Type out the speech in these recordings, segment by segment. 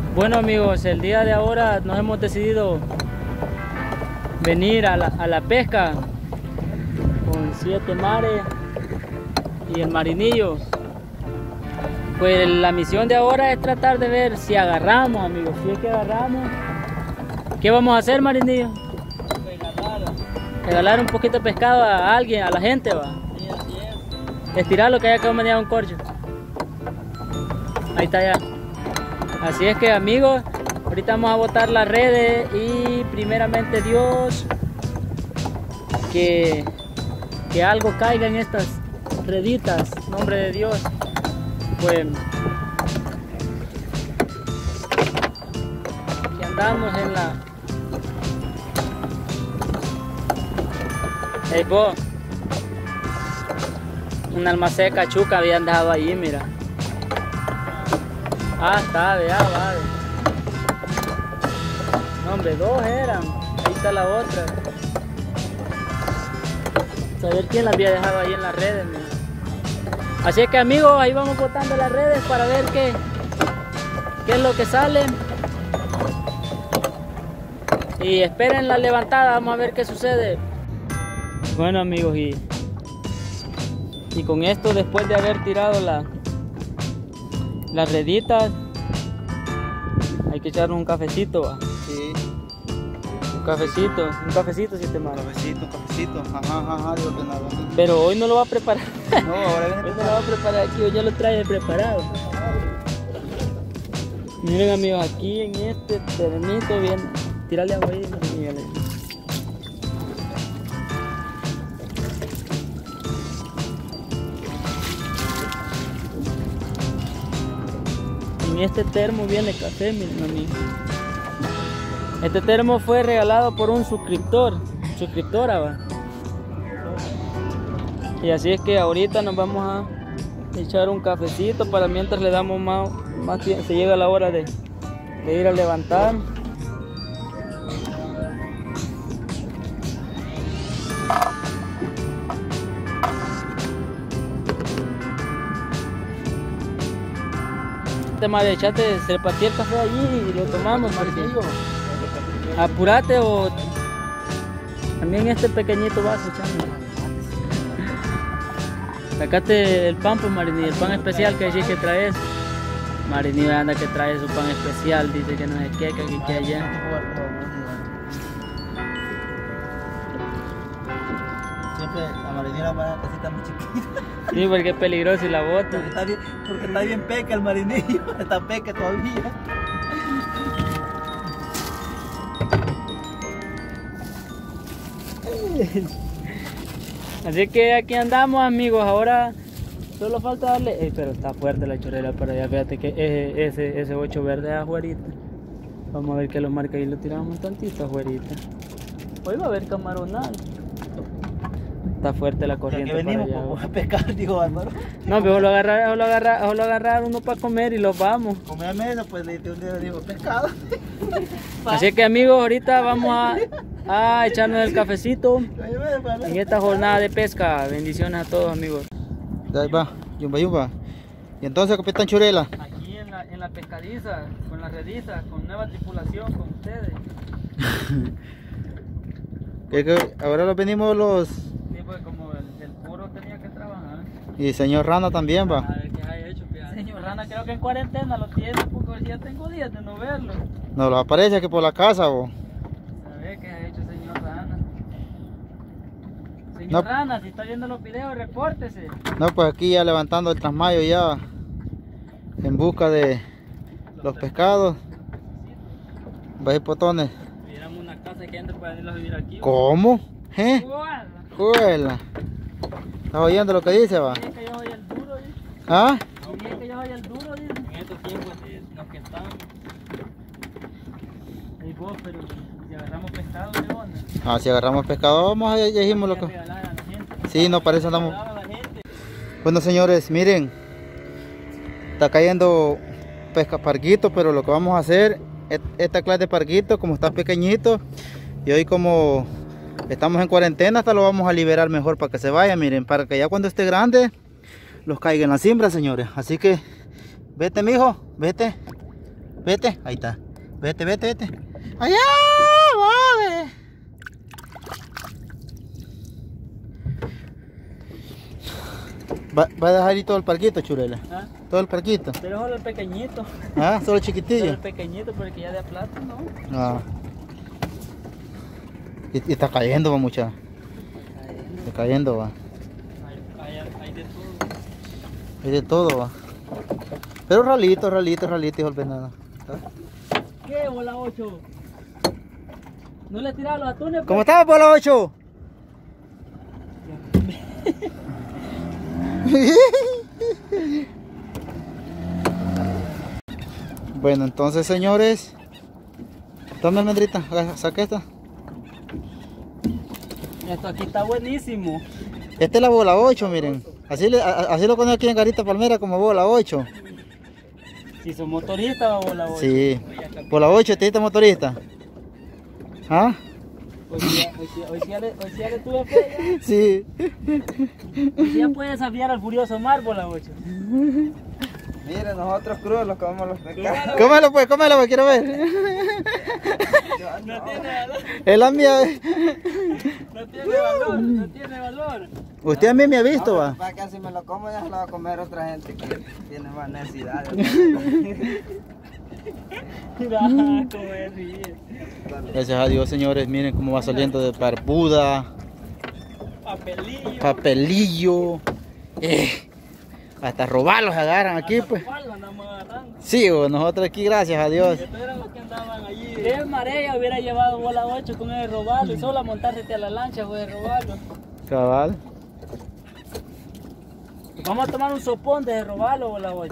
Bueno amigos, el día de ahora nos hemos decidido venir a la pesca con 7 mares y el marinillo. Pues la misión de ahora es tratar de ver si agarramos, amigos. Si es que agarramos, ¿qué vamos a hacer, marinillo? Regalar un poquito de pescado a alguien, a la gente, va. Sí, así es. Estirarlo, que haya que menear un corcho. Ahí está ya. Así es que amigos, ahorita vamos a botar las redes y primeramente Dios que algo caiga en estas reditas, en nombre de Dios. Pues aquí andamos en la... Hey, vos, una almacén de cachuca habían dejado ahí, mira. Ah, está, vea, vale. No, hombre, 2 eran. Ahí está la otra. Saber quién la había dejado ahí en las redes, mira. Así es que amigos, ahí vamos botando las redes para ver qué es lo que sale. Y esperen la levantada, vamos a ver qué sucede. Bueno amigos, y con esto, después de haber tirado las reditas, hay que echarle un cafecito, ¿va? Sí. Un cafecito, 7 mares. Cafecito. Ajá, digo que nada. Pero hoy no lo va a preparar. No, ahora viene Hoy no lo va a preparar aquí, hoy ya lo trae preparado. Miren amigos, aquí en este terrenito bien, tirarle agua ahí, Miguel. En este termo viene café, miren amigos. Este termo fue regalado por un suscriptora, va. Y así es que ahorita nos vamos a echar un cafecito para mientras le damos más tiempo, se llega la hora de ir a levantar. Madre, echate, se le partió el café allí y lo tomamos, Marquillo. Apurate o también este pequeñito vaso, echando. Sacate el pan, pues Marini, el pan especial que decís que traes. Marini anda que trae su pan especial, dice que no sé qué, que aquí, que allá. Siempre la marinera va a una casita muy chiquita. Sí, porque es peligroso y la bota. Porque está bien peca el marinillo, está peca todavía. Así que aquí andamos amigos, ahora solo falta darle... pero está fuerte la chorrera para allá, fíjate que ese 8 verde es afuerita. Vamos a ver que lo marca y lo tiramos tantito afuerita. Hoy va a haber camaronal. Está fuerte la corriente. Que venimos a pescar, digo Álvaro. No, pero lo agarrar uno para comer y los vamos. Comerme eso, pues le dije un día digo pescado. Así que amigos, ahorita vamos a echarnos el cafecito en esta jornada de pesca. Bendiciones a todos amigos. Ahí va, yumba. Y entonces, capitán Churela. Aquí en la pescadiza, con la rediza, con nueva tripulación, con ustedes. Que ahora los venimos los... Sí, pues como el puro tenía que trabajar. Y señor Rana también va. A ver qué hay hecho. Señor Rana creo que en cuarentena lo tiene, porque ya tengo días de no verlo. No lo aparece que por la casa vos. A ver qué ha hecho señor Rana. Señor No. Rana, si está viendo los videos, repórtese. No, pues aquí ya levantando el trasmayo ya en busca de los pescados. Va a ir potones. Tuviéramos una casa que entre para venirlos a vivir aquí. ¿Cómo? ¿Eh? Guarda. Juela. ¿Estás oyendo lo que dice, va? Dije que yo soy el duro, dice. ¿Ah? Dije que yo soy el duro, dice. En estos tiempos los que están. Y vos, pero si agarramos pescado, ¿qué onda? Ah, si agarramos pescado, vamos a ya dijimos lo que... Regalar a la gente. Sí, no parece andamos... Regalar a la gente. Bueno, señores, miren. Está cayendo parguito, pero lo que vamos a hacer, esta clase de parguito, como está pequeñito, y hoy como estamos en cuarentena, hasta lo vamos a liberar mejor para que se vaya, miren, para que ya cuando esté grande, los caigan las cimbras, señores. Así que, vete, mijo, vete. Vete, ahí está. Vete, vete, vete. Allá, vale. Va a dejar ahí todo el parquito, Churela. ¿Ah? Todo el parquito. Pero solo el pequeñito. Ah, solo el Solo chiquitillo. el pequeñito, porque ya de plata, ¿no? Ah. Y está cayendo, va, mucha. Está cayendo, va. Hay de todo. Hay de todo, va. Pero ralito, hijo el venado. ¿Qué, bola 8? ¿No le tiraba los atunes? ¿Cómo estás, bola 8? Bueno, entonces, señores, toma almendrita, saca esta. Esto aquí está buenísimo. Esta es la bola 8, miren. Así lo ponen aquí en Garita Palmera como bola 8. Si son motoristas o bola 8. Sí, bola 8, ¿este motorista? ¿Ah? Hoy sí ya le tuve fe. Sí. Hoy sí ya puede desafiar al furioso mar, bola 8. Mira, nosotros crudos los comemos los pescados. Cómelo pues, quiero ver. No tiene valor. El ambia. No tiene valor, no tiene valor. Usted a mí me ha visto, va. Para que si me lo como ya se lo va a comer otra gente que tiene más necesidades. Mira cómo es ríe. Gracias a Dios, señores, miren cómo va saliendo de barbuda, Papelillo. papelillo. Hasta robarlos agarran aquí, pues. Lo andamos agarrando. Sí, nosotros aquí, gracias a Dios. Estos eran los que andaban allí. ¿Qué marea hubiera llevado bola 8 con el robarlo? Y solo a montarte a la lancha, güey, robarlo. Cabal. Vamos a tomar un sopón de robarlo, bola 8.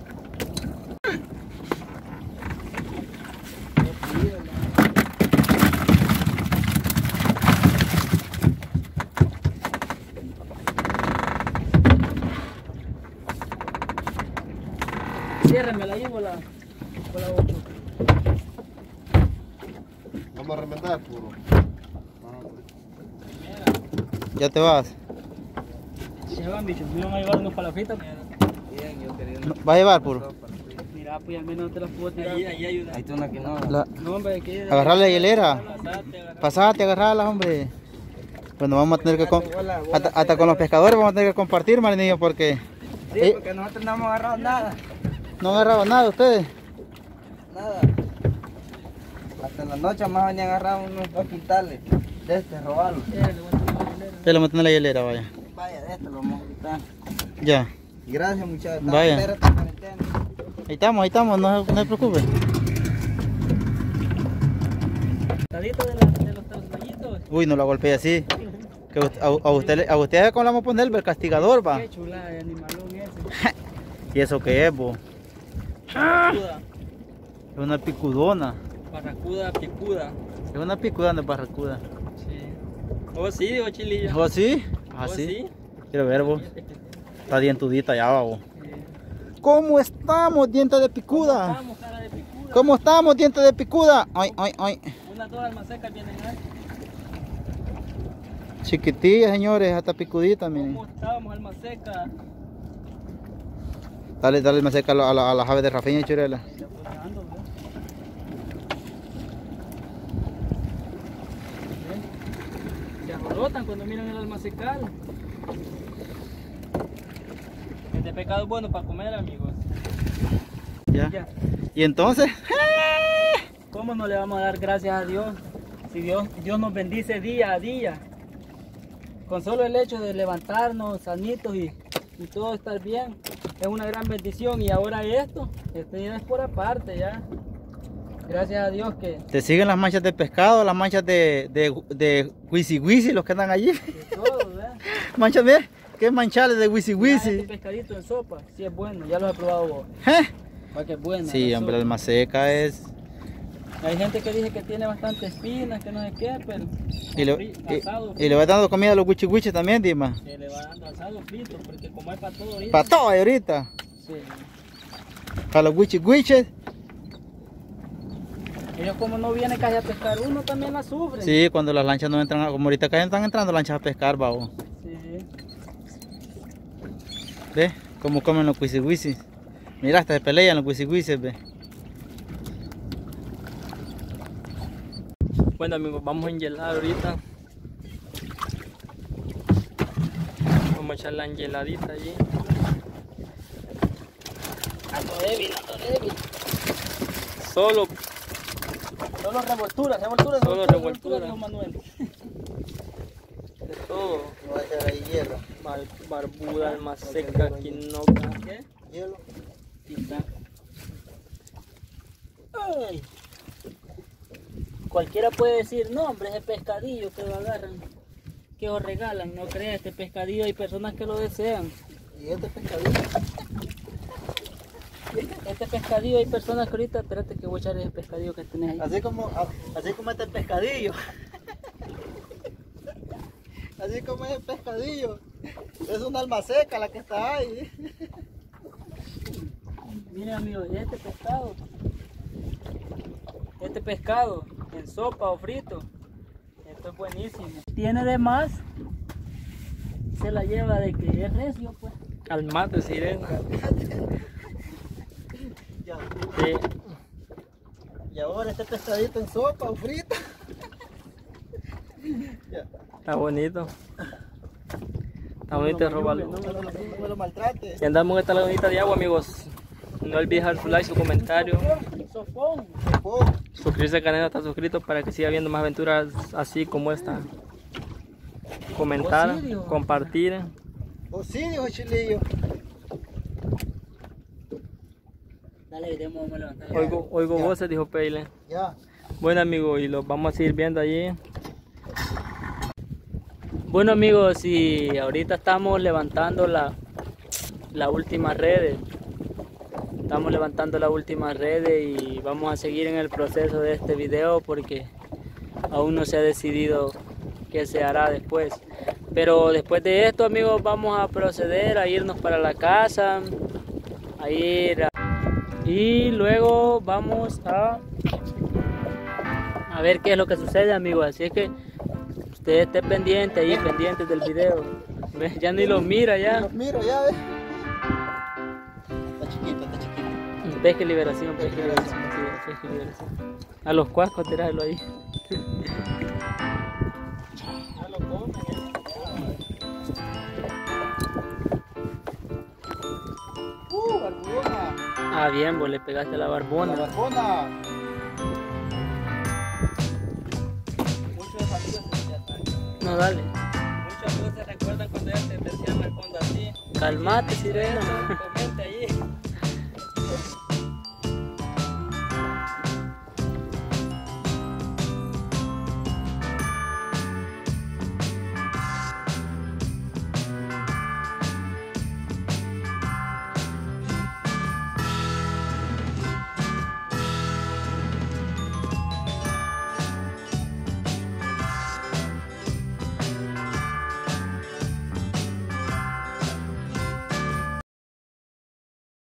Ciérremela ahí, bola 8. Vamos a remendar puro. Ya te vas. Se van, bichos. Me van a llevar unos palafitas. Bien, yo quería ¿Va a llevar puro? Mira, pues al menos no te las puedo tirar. Ahí ayuda. Ahí está una que no. No, hombre, aquí. Agarrar la hielera. Pasate. Pasate, agarrarla, hombre. Bueno, vamos a tener que... hasta con los pescadores vamos a tener que compartir, marinillo, porque... Sí, porque nosotros no hemos agarrado nada. No han agarrado nada ustedes. Nada. Hasta en la noche más venían agarrado unos 2 quintales de este, robarlo. Ya lo meten en la hielera, vaya. Vaya, de este lo vamos a quitar. Ya. Y gracias, muchachos. Vaya. Espérate, cuarentena. Ahí estamos, no se preocupe. Tadito de los tallos. Uy, no la golpeé así. Que a usted cómo le vamos a poner el castigador, va. Qué chulada de animalón ese. ¿Y eso qué es, bo? Barracuda. Es una picudona. Barracuda, picuda. Es una picudona de barracuda. Sí. Oh, sí, digo chilillo. ¿O así? Oh, Así. sí. Quiero ver, bo. Está dientudita ya, va, bo. ¿Cómo estamos, dientes de picuda? Vamos, cara de picuda. ¿Cómo estamos, dientes de picuda? Ay, ay, ay. Unas 2 almas secas vienen ahí. Chiquitilla, señores, hasta picudita, miren. ¿Cómo estábamos, almas secas? Dale más cerca a las aves de Rafiña y Churela. Se arrolotan cuando miran el alma secal. Este pescado es bueno para comer, amigos. Ya. Y entonces, ¿Cómo no le vamos a dar gracias a Dios? Si Dios nos bendice día a día. Con solo el hecho de levantarnos sanitos y todo estar bien, es una gran bendición. Y ahora esto ya es por aparte ya. Gracias a Dios que te siguen las manchas de pescado, las manchas de wisi los que andan allí. de todo, ¿verdad? Manchas, ve, qué manchales de Este wisi. pescadito en sopa, sí es bueno, ya lo he probado vos. ¿Eh? Que es buena. Sí, la hombre, sopa. el maseca es... Hay gente que dice que tiene bastante espinas, que no sé qué, pero asado, Y le va dando comida a los wichi también, Dima. se le va dando asado frito, porque como es para todo ahorita. Para todo ahorita. Sí. Para los wichi. Ellos como no vienen casi a pescar, uno también la sufre. Sí, cuando las lanchas no entran, como ahorita acá están entrando lanchas a pescar, babo. Sí. ¿Ves? Cómo comen los wisi. Mira, hasta se pelean los wisi, ve. Bueno amigos, vamos a engelar ahorita. Vamos a echar la engeladita allí. Ando débil. Solo revoltura. Solo revoltura, dijo Manuel. De todo. Voy a echar ahí hielo. Barbuda, alma seca, quinoca. ¿Qué? Hielo. Tita. Ay. Cualquiera puede decir, no hombre, ese pescadillo que lo agarran, que os regalan, no crees, este pescadillo hay personas que lo desean. ¿Y este pescadillo? Este pescadillo hay personas que ahorita, espérate que voy a echar ese pescadillo que tenés ahí. Así como este pescadillo. Así como ese pescadillo. Es una alma seca la que está ahí. Miren amigos, este pescado en sopa o frito, esto es buenísimo. Tiene de más, se la lleva de que es recio pues. Al mate, sirena. Ya. Sí. Y ahora este pescadito en sopa o frito. Ya. Está bonito. Está bonito robarlo. No me lo maltrate. Y andamos en esta lagunita de agua amigos. No olvides dejar su like, su comentario. Suscribirse al canal si no está suscrito para que siga viendo más aventuras así como esta. Comentar, compartir. Osirio, chilillo. Dale, vamos a levantar. Ya. Oigo voces, dijo Peile. Ya. Bueno amigos, y los vamos a seguir viendo allí. Bueno amigos, y ahorita estamos levantando la última red. Estamos levantando la última red y vamos a seguir en el proceso de este video porque aún no se ha decidido qué se hará después. Pero después de esto amigos vamos a proceder a irnos para la casa, y luego vamos a ver qué es lo que sucede amigos. Así es que usted esté pendiente ahí, pendientes del video. Ya ni lo mira ya. Los miro ya, ¿ves? Está chiquito. Pesca y liberación, pesca y liberación. A los cuascos, tirarlo ahí. Barbona. Ah, bien, vos le pegaste a la barbona. La barbona. Muchos amigos No, dale. se recuerdan cuando ellos te decían al fondo así. Calmate, sirena. Comente ahí.